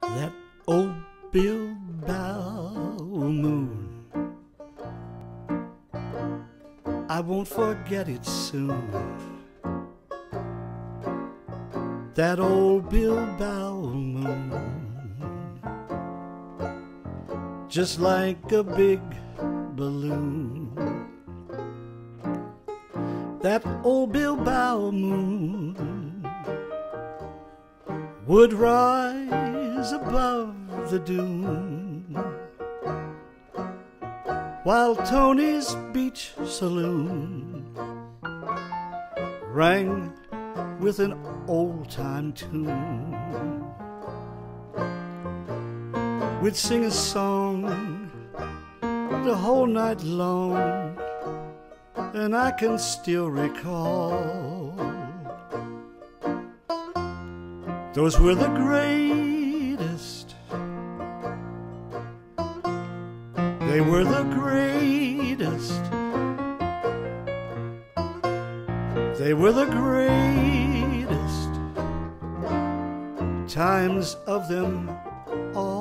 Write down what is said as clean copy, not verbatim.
That old Bilbao moon, I won't forget it soon. That old Bilbao moon, just like a big balloon. That old Bilbao moon would rise above the dune, while Tony's beach saloon rang with an old-time tune. We'd sing a song the whole night long, and I can still recall those were the greatest. They were the greatest. They were the greatest times of them all.